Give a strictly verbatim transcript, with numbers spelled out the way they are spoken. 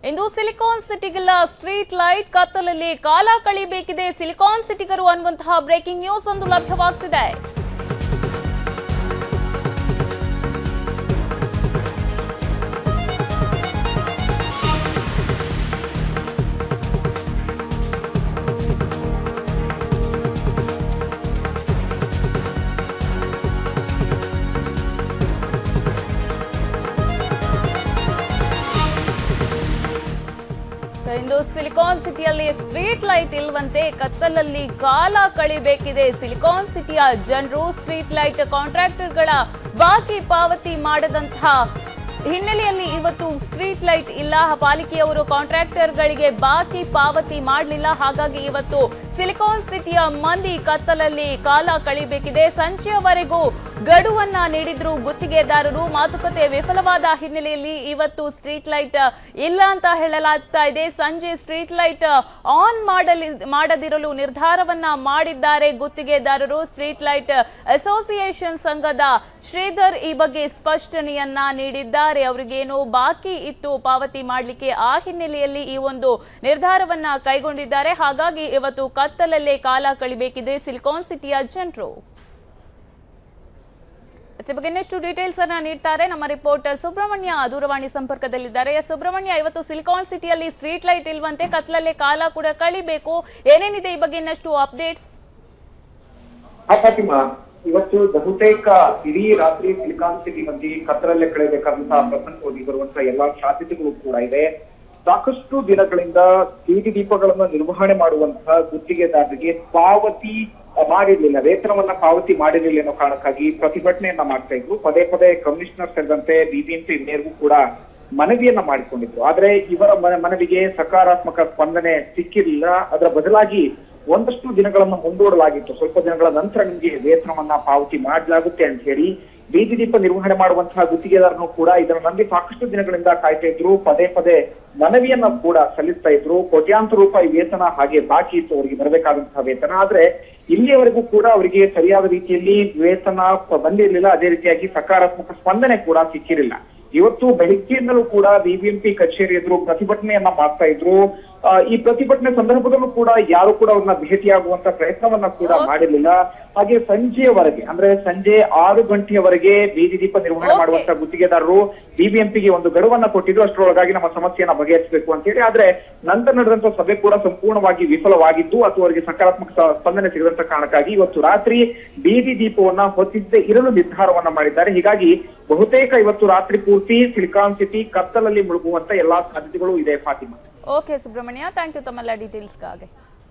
ಇಂದು silicon ಸಿಟಿಗೆಲ್ಲ street light ಕತ್ತಲಲ್ಲಿ ಕಾಲ ಕಳಿಬೇಕಿದೆ ಸಿಲಿಕಾನ್ ಸಿಟಿಗರು ಅನ್ನುವಂತಹ ಬ್ರೇಕಿಂಗ್ ನ್ಯೂಸ್ ಒಂದು ಲಭ್ಯವಾಗ್ತಿದೆ. ಇಂದು ಸಿಲಿಕಾನ್ ಸಿಟಿಯಲ್ಲಿ ಸ್ಟ್ರೀಟ್ ಲೈಟ್ ಇಲ್ವಂತೆ, ಕತ್ತಲಲ್ಲಿ ಕಾಲ ಕಳಿಬೇಕಿದೆ ಸಿಲಿಕಾನ್ ಸಿಟಿಯ ಜನರು. ಸ್ಟ್ರೀಟ್ ಲೈಟ್ ಕಾಂಟ್ರಾಕ್ಟರ್ಗಳ ಬಾಕಿ ಪಾವತಿ ಮಾಡದಂತಹ ಹಿನ್ನೆಲೆಯಲ್ಲಿ ಇವತ್ತು ಸ್ಟ್ರೀಟ್ ಲೈಟ್ ಇಲ್ಲ. ಪಾಲಿಕೆಯವರು ಕಾಂಟ್ರಾಕ್ಟರ್ಗಳಿಗೆ ಬಾಕಿ ಪಾವತಿ ಮಾಡಲಿಲ್ಲ. ಹಾಗಾಗಿ ಇವತ್ತು ಸಿಲಿಕಾನ್ ಸಿಟಿಯ ಮಂದಿ ಕತ್ತಲಲ್ಲಿ ಕಾಲ ಕಳಿಬೇಕಿದೆ. ಸಂಜೆಯವರೆಗೂ ಗಡುವನ್ನ ನೀಡಿದ್ರು ಗುತ್ತಿಗೆದಾರರು. ಮಾತುಕತೆ ವಿಫಲವಾದ ಹಿನ್ನೆಲೆಯಲ್ಲಿ ಇವತ್ತು ಸ್ಟ್ರೀಟ್ ಲೈಟ್ ಇಲ್ಲ ಅಂತ ಹೇಳಲಾಗ್ತಾ ಇದೆ. ಸಂಜೆ ಸ್ಟ್ರೀಟ್ ಲೈಟ್ ಆನ್ ಮಾಡಲಿ ಮಾಡದಿರಲು ನಿರ್ಧಾರವನ್ನ ಮಾಡಿದ್ದಾರೆ ಗುತ್ತಿಗೆದಾರರು. ಸ್ಟ್ರೀಟ್ ಲೈಟ್ ಅಸೋಸಿಯೇಷನ್ ಸಂಘದ ಶ್ರೀಧರ್ ಈ ಬಗ್ಗೆ ಸ್ಪಷ್ಟನೆಯನ್ನ ನೀಡಿದ್ದಾರೆ. ಅವರಿಗೇನು ಬಾಕಿ ಇತ್ತು ಪಾವತಿ ಮಾಡಲಿಕ್ಕೆ, ಆ ಹಿನ್ನೆಲೆಯಲ್ಲಿ ಈ ಒಂದು ನಿರ್ಧಾರವನ್ನ ಕೈಗೊಂಡಿದ್ದಾರೆ. ಹಾಗಾಗಿ ಇವತ್ತು ಕತ್ತಲಲ್ಲೇ ಕಾಲ ಕಳಿಬೇಕಿದೆ ಸಿಲಿಕಾನ್ ಸಿಟಿಯ ಜನರು. ಈ ಬಗ್ಗೆ ಇನ್ನಷ್ಟು ಡೀಟೇಲ್ಸ್ ಅನ್ನ ನೀಡ್ತಾರೆ ನಮ್ಮ ರಿಪೋರ್ಟರ್ ಸುಬ್ರಹ್ಮಣ್ಯ ದೂರವಾಣಿ ಸಂಪರ್ಕದಲ್ಲಿದ್ದಾರೆ. ಸುಬ್ರಹ್ಮಣ್ಯ, ಇವತ್ತು ಸಿಲಿಕಾನ್ ಸಿಟಿಯಲ್ಲಿ ಸ್ಟ್ರೀಟ್ ಲೈಟ್ ಇಲ್ವಂತೆ, ಕತ್ತಲಲ್ಲೇ ಕಾಲ ಕೂಡ ಕಳಿಬೇಕು, ಏನೇನಿದೆ ಈ ಬಗ್ಗೆ ಇನ್ನಷ್ಟು ಅಪ್ಡೇಟ್ಸ್? ಇವತ್ತು ಬಹುತೇಕ ಇಡೀ ರಾತ್ರಿ ಸಿಲಿಕಾನ್ ಸಿಟಿ ಮಂದಿ ಕತ್ತಲಲ್ಲೇ ಕಳೆಯಬೇಕಾದಂತಹ ಪ್ರಸಂಗ ಹೋಗಿ ಬರುವಂತಹ ಎಲ್ಲಾ ಸಾಧ್ಯತೆಗಳು ಕೂಡ ಇದೆ. ಸಾಕಷ್ಟು ದಿನಗಳಿಂದ ಬೀದಿ ದೀಪಗಳನ್ನು ನಿರ್ವಹಣೆ ಮಾಡುವಂತಹ ಗುತ್ತಿಗೆದಾರರಿಗೆ ಪಾವತಿ ಮಾಡಿರ್ಲಿಲ್ಲ, ವೇತನವನ್ನ ಪಾವತಿ ಮಾಡಿರಲಿಲ್ಲ ಅನ್ನೋ ಕಾರಣಕ್ಕಾಗಿ ಪ್ರತಿಭಟನೆಯನ್ನ ಮಾಡ್ತಾ ಇದ್ರು. ಪದೇ ಪದೇ ಕಮಿಷನರ್ ಸೇರಿದಂತೆ ಬಿಬಿಎಂಪಿ ಮೇಯರ್ಗೂ ಕೂಡ ಮನವಿಯನ್ನ ಮಾಡಿಕೊಂಡಿದ್ರು. ಆದ್ರೆ ಇವರ ಮನವಿಗೆ ಸಕಾರಾತ್ಮಕ ಸ್ಪಂದನೆ ಸಿಕ್ಕಿರಲಿಲ್ಲ. ಅದರ ಬದಲಾಗಿ ಒಂದಷ್ಟು ದಿನಗಳನ್ನ ಮುಂದೂಡಲಾಗಿತ್ತು. ಸ್ವಲ್ಪ ದಿನಗಳ ನಂತರ ನಿಮಗೆ ವೇತನವನ್ನ ಪಾವತಿ ಮಾಡಲಾಗುತ್ತೆ ಅಂತ ಹೇಳಿ ಬೀದಿ ದೀಪ ನಿರ್ವಹಣೆ ಮಾಡುವಂತಹ ಗುತ್ತಿಗೆದಾರನು ಕೂಡ ಇದರ ನಂಬಿ ಸಾಕಷ್ಟು ದಿನಗಳಿಂದ ಕಾಯ್ತಾ ಇದ್ರು. ಪದೇ ಪದೇ ಮನವಿಯನ್ನ ಕೂಡ ಸಲ್ಲಿಸ್ತಾ ಇದ್ರು. ಕೋಟ್ಯಾಂತರ ರೂಪಾಯಿ ವೇತನ ಹಾಗೆ ಬಾಕಿ ಇತ್ತು ಅವರಿಗೆ ಬರಬೇಕಾದಂತಹ ವೇತನ. ಆದ್ರೆ ಇಲ್ಲಿಯವರೆಗೂ ಕೂಡ ಅವರಿಗೆ ಸರಿಯಾದ ರೀತಿಯಲ್ಲಿ ವೇತನ ಬಂದಿರಲಿಲ್ಲ. ಅದೇ ರೀತಿಯಾಗಿ ಸಕಾರಾತ್ಮಕ ಸ್ಪಂದನೆ ಕೂಡ ಸಿಕ್ಕಿರಲಿಲ್ಲ. ಇವತ್ತು ಬೆಳಗ್ಗೆಯಿಂದಲೂ ಕೂಡ ಬಿಬಿಎಂಪಿ ಕಚೇರಿ ಎದುರು ಪ್ರತಿಭಟನೆಯನ್ನ ಮಾಡ್ತಾ ಇದ್ರು. ಈ ಪ್ರತಿಭಟನೆ ಸಂದರ್ಭದಲ್ಲೂ ಕೂಡ ಯಾರು ಕೂಡ ಅವ್ರನ್ನ ಭೇಟಿಯಾಗುವಂತ ಪ್ರಯತ್ನವನ್ನ ಕೂಡ ಮಾಡಿರ್ಲಿಲ್ಲ. ಹಾಗೆ ಸಂಜೆಯವರೆಗೆ ಅಂದ್ರೆ ಸಂಜೆ ಆರು ಗಂಟೆಯವರೆಗೆ ಬೀದಿ ದೀಪ ನಿರ್ವಹಣೆ ಮಾಡುವಂತ ಗುತ್ತಿಗೆದಾರರು ಬಿಬಿಎಂಪಿಗೆ ಒಂದು ಗಡುವನ್ನ ಕೊಟ್ಟಿದ್ರು. ಅಷ್ಟರೊಳಗಾಗಿ ನಮ್ಮ ಸಮಸ್ಯೆಯನ್ನ ಬಗೆಹರಿಸಬೇಕು ಅಂತ ಹೇಳಿ. ಆದ್ರೆ ನಂತರ ನಡೆದಂತ ಸಭೆ ಕೂಡ ಸಂಪೂರ್ಣವಾಗಿ ವಿಫಲವಾಗಿದ್ದು ಅಥವಾ ಅವರಿಗೆ ಸಕಾರಾತ್ಮಕ ಸ್ಪಂದನೆ ಸಿಗದಂತ ಕಾರಣಕ್ಕಾಗಿ ಇವತ್ತು ರಾತ್ರಿ ಬೀದಿ ದೀಪವನ್ನ ಹೊತ್ತಿದ್ದೇ ಇರಲು ನಿರ್ಧಾರವನ್ನ ಮಾಡಿದ್ದಾರೆ. ಹೀಗಾಗಿ ಬಹುತೇಕ ಇವತ್ತು ರಾತ್ರಿ ಪೂರ್ತಿ ಸಿಲಿಕಾನ್ ಸಿಟಿ ಕತ್ತಲಲ್ಲಿ ಮುಳುಗುವಂತ ಎಲ್ಲಾ ಸಾಧ್ಯತೆಗಳು ಇದೆ. Fatima. Okay Subrahmanya, thank you ತಮ್ಮೆಲ್ಲ ಡೀಟೇಲ್ಸ್ಗಾಗಿ.